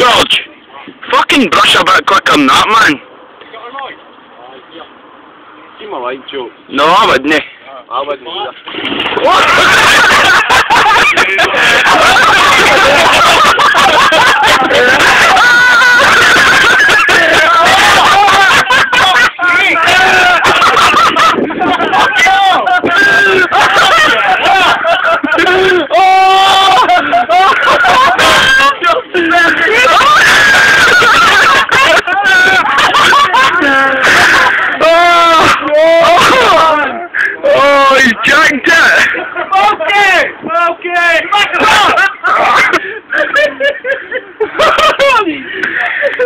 George, fucking brush a bit quicker than that, man. See my light, Joe. No, I wouldn't. I wouldn't either. What?